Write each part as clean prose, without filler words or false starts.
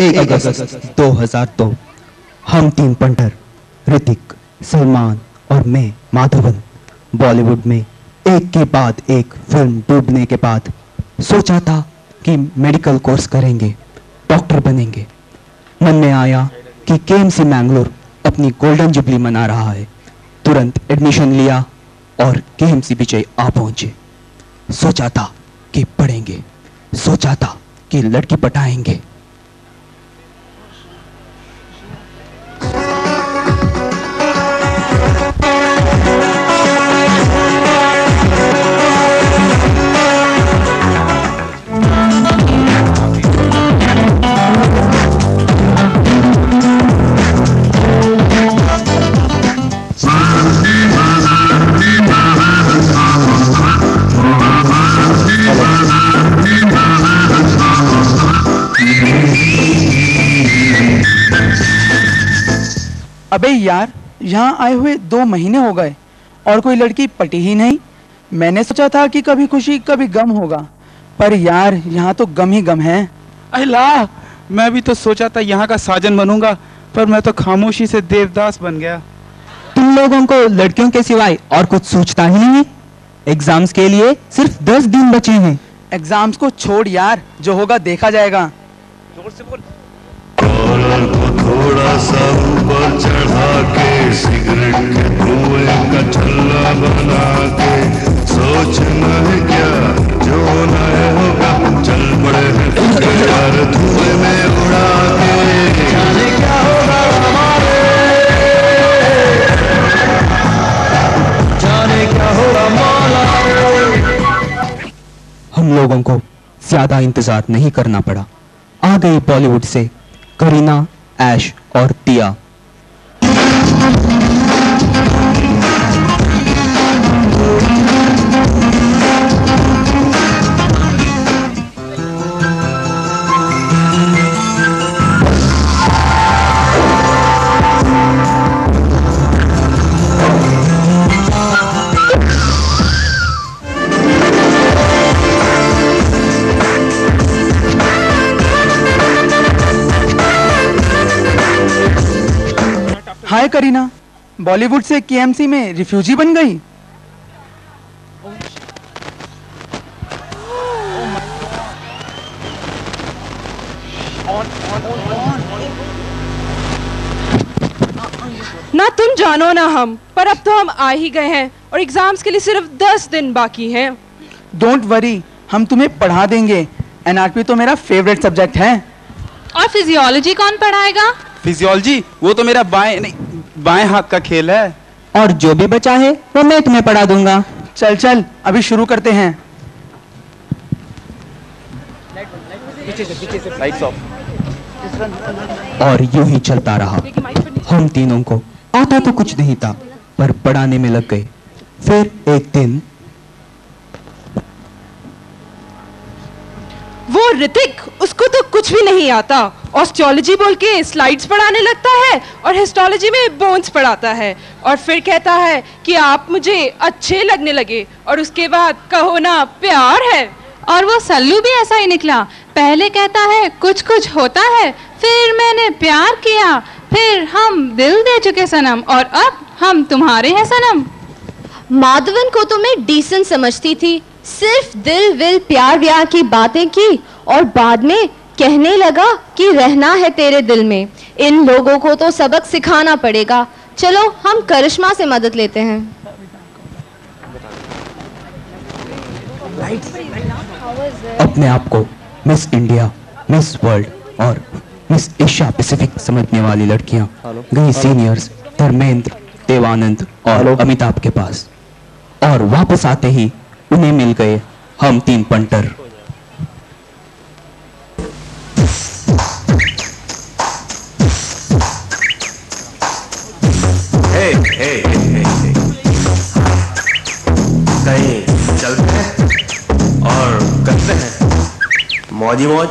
1 अगस्त 2002 हम तीन पंटर ऋतिक, सलमान और मैं माधवन बॉलीवुड में एक के बाद एक फिल्म डूबने के बाद सोचा था कि मेडिकल कोर्स करेंगे, डॉक्टर बनेंगे। मन में आया कि केएमसी मैंगलोर अपनी गोल्डन जुबली मना रहा है। तुरंत एडमिशन लिया और केएमसी विजय आ पहुंचे। सोचा था कि पढ़ेंगे, सोचा था कि लड़की पटाएंगे। अबे यार, यहाँ आए हुए 2 महीने हो गए और कोई लड़की पटी ही नहीं। मैंने सोचा था कि कभी खुशी कभी गम होगा, पर यार यहाँ तो गम ही गम है। अल्लाह, मैं भी तो सोचा था यहाँ का साजन बनूंगा, पर मैं तो खामोशी से देवदास बन गया। तुम लोगों को लड़कियों के सिवाय और कुछ सोचता ही नहीं है। एग्जाम्स के लिए सिर्फ 10 दिन बचे हैं। एग्जाम्स को छोड़ यार, जो होगा देखा जाएगा। जोर से बोल। कॉलर को थोड़ा सा ऊपर चढ़ा के सिगरेट के धुएं का छल्ला बना के सोचना है क्या जो होना है होगा। चल पड़े हैं यार धुएं में उड़ा के, जाने क्या होगा हमारे, जाने क्या होगा मौला। हम लोगों को ज्यादा इंतजार नहीं करना पड़ा। आ गई बॉलीवुड से करीना, ऐश और तिया। हाय करीना, बॉलीवुड से केएमसी में रिफ्यूजी बन गई। ना तुम जानो ना हम, पर अब तो हम आ ही गए हैं और एग्जाम्स के लिए सिर्फ 10 दिन बाकी हैं। डोंट वरी, हम तुम्हें पढ़ा देंगे। एनआरपी तो मेरा फेवरेट सब्जेक्ट है। और फिजियोलॉजी कौन पढ़ाएगा? फिजियोलॉजी वो तो मेरा बाएं हाथ का खेल है। और जो भी बचा है वो मैं तुम्हें पढ़ा दूंगा। चल चल अभी शुरू करते हैं। Lights off. और यूं ही चलता रहा। हम तीनों को आता तो कुछ नहीं था, पर पढ़ाने में लग गए। फिर एक दिन वो ऋतिक, उसको तो कुछ भी नहीं आता। ऑस्टियोलॉजी बोल के स्लाइड्स पढ़ाने लगता है और हिस्टोलॉजी में बोन्स पढ़ाता है, और फिर कहता है कि आप मुझे अच्छे लगने लगे, और उसके बाद कहो ना प्यार है। और वो सल्लू भी ऐसा ही निकला। पहले कहता है कुछ कुछ होता है, फिर मैंने प्यार किया, फिर हम दिल दे चुके सनम, और अब हम तुम्हारे हैं सनम। माधवन को तो मैं डिसेंट समझती थी, सिर्फ दिल विल प्यार व्यार की बातें की और बाद में कहने लगा कि रहना है तेरे दिल में। इन लोगों को तो सबक सिखाना पड़ेगा। चलो हम करिश्मा से मदद लेते हैं। अपने आप को मिस इंडिया, मिस वर्ल्ड और मिस एशिया पैसिफिक समझने वाली लड़कियां गई सीनियर्स धर्मेंद्र, देवानंद और अमिताभ के पास, और वापस आते ही उन्हें मिल गए हम तीन पंटर। कहीं चलते हैं और करते हैं मौजी मौज।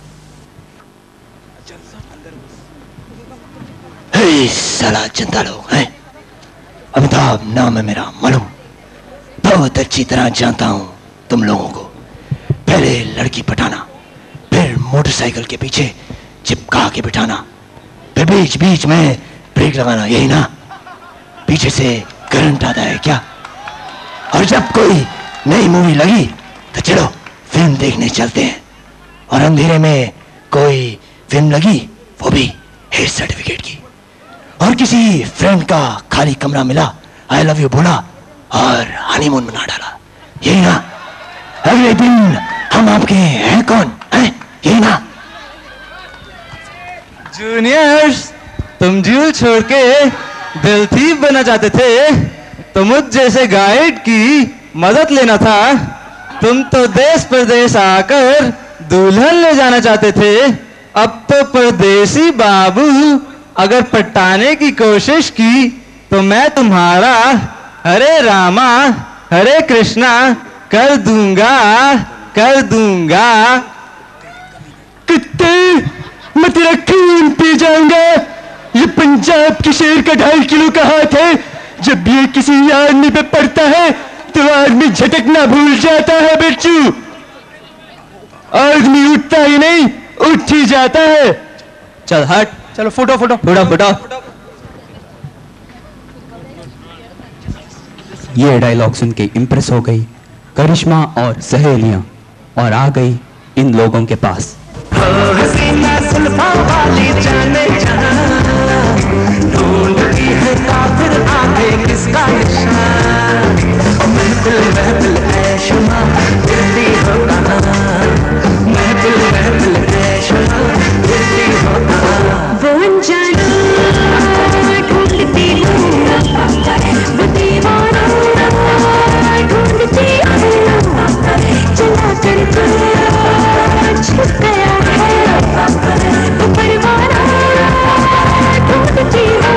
साला जनता लोग हैं। अमिताभ नाम है मेरा, मालूम? बहुत अच्छी तरह जानता हूं तुम लोगों को। पहले लड़की पटाना, फिर मोटरसाइकिल के पीछे चिपक कहा के बिठाना, फिर बीच बीच में ब्रेक लगाना, यही ना? पीछे से करंट आता है क्या? और जब कोई नई मूवी लगी तो चलो फिल्म देखने चलते हैं, और अंधेरे में कोई फिल्म लगी, वो भी हेयर सर्टिफिकेट की, और किसी फ्रेंड का खाली कमरा मिला, आई लव यू बोला और हनीमून मना डाला, यही ना? अगले दिन हम आपके हैं कौन, हैं? यही ना? जूनियर्स, तुम जेल छोड़ के दिल थीफ बनना चाहते थे तो मुझ जैसे गाइड की मदद लेना था। तुम तो देश प्रदेश आकर दुल्हन ले जाना चाहते थे, अब तो परदेसी बाबू अगर पटाने की कोशिश की तो मैं तुम्हारा हरे रामा हरे कृष्णा कर दूंगा, कर दूंगा। कुत्ते, मैं तेरा खून पी जाऊंगा। ये पंजाब के शेर का 2.5 किलो का हाथ है, जब ये किसी आदमी पे पड़ता है तो आदमी झटकना भूल जाता है बिच्छू। आदमी उठता ही नहीं, उठ ही जाता है। चल हट, चलो फोटो फोटो फोटो फोटो। ये डायलॉग सुन के इम्प्रेस हो गई करिश्मा और सहेलियां, और आ गई इन लोगों के पास। ढूंढती है काफिर आगे किसका निशान, महफिल महफिल ऐशुमा फिरती हो कहाँ, महफिल महफिल ऐशुमा फिरती हो कहाँ। वो अनजाना ढूंढती हूँ, वो दीवाना ढूंढती हूँ, चला कर छुप गया है वो परवाना ढूंढती हूँ।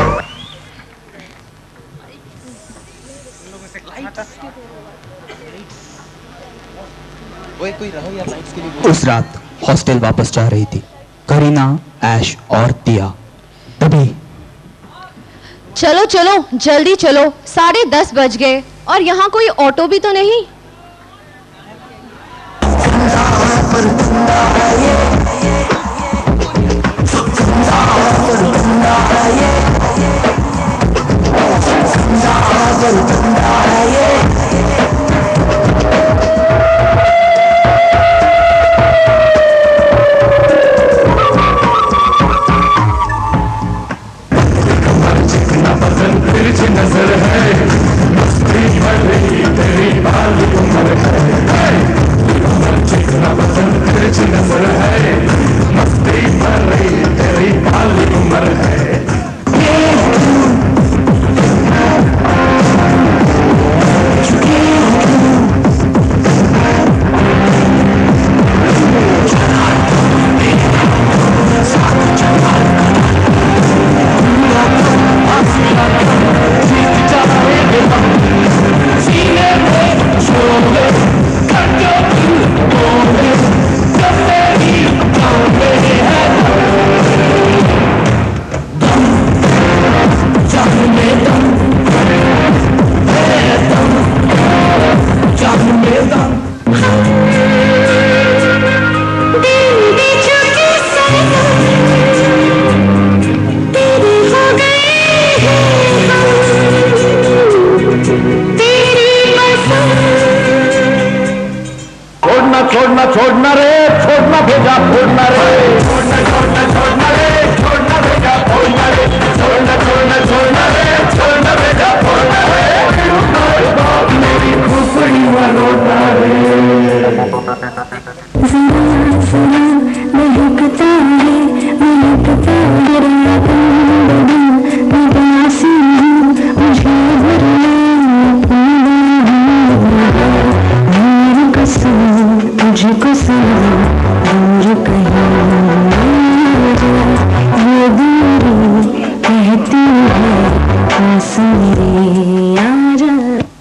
उस रात हॉस्टल वापस जा रही थी करीना, ऐश और दिया। तभी चलो चलो जल्दी चलो, 10:30 बज गए और यहाँ कोई ऑटो भी तो नहीं। नजर है मस्ती भर रही तेरी बाल उम्र है, चिकना बदन तिरछी नजर है, मस्ती भर रही तेरी बाल उम्र है। छोड़ना छोड़ना रे, छोड़ना भेजा छोड़ना रे, छोड़ना छोड़ना छोड़ना रे, छोड़ना भेजा छोड़ना रे, छोड़ना छोड़ना छोड़ना रे, छोड़ना भेजा छोड़ना रे, बाप मेरी खुपड़ी वालोना रे। महकता है महकता मुझको दूर कहीं ये दूरी कहती है पास मेरे आ जा।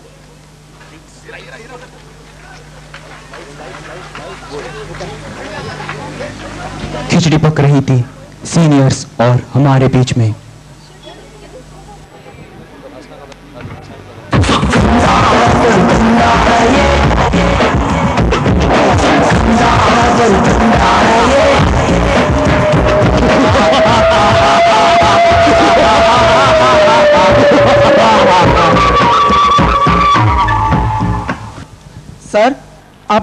खिचड़ी पक रही थी सीनियर्स और हमारे बीच में।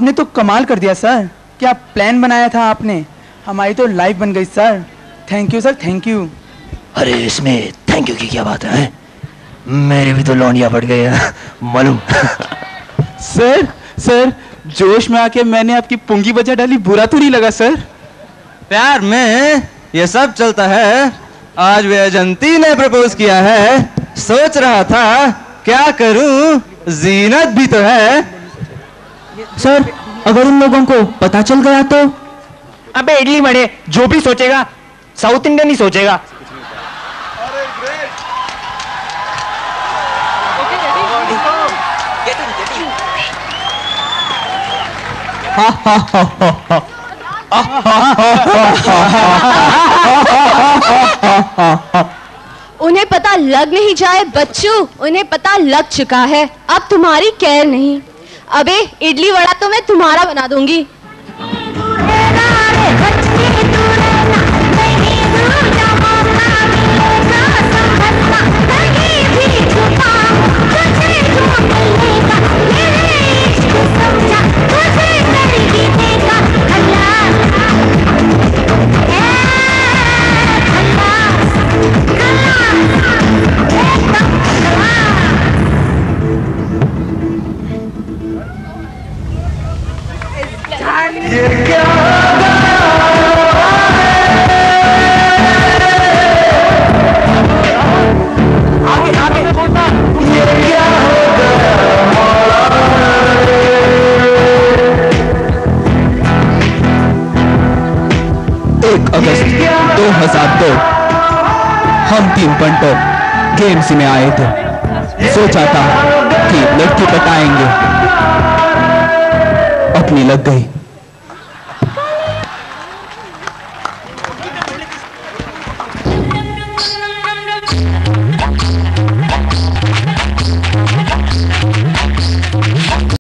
आपने तो कमाल कर दिया सर। क्या प्लान बनाया था आपने, हमारी तो लाइफ बन गई sir. Thank you sir, thank you. अरे इसमें थैंक यू की क्या बात है? मेरे भी तो लौंडिया पड़ गए हैं, मालूम। सर सर, जोश में आके मैंने आपकी पुंगी बजा डाली, बुरा तो नहीं लगा सर? प्यार में ये सब चलता है। आज वैजंती ने प्रपोज किया है, सोच रहा था क्या करूं, जीनत भी तो है। सर अगर उन लोगों को पता चल गया तो? अबे इडली बड़े, जो भी सोचेगा साउथ इंडियन ही सोचेगा। उन्हें पता लग नहीं जाए बच्चों, उन्हें पता लग चुका है। अब तुम्हारी केयर नहीं। अबे इडली वड़ा तो मैं तुम्हारा बना दूंगी। अगस्त 2002 हम 3 पंटर गेम्स में आए थे। सोचा था कि लड़की पटाएंगे, अपनी लग गई।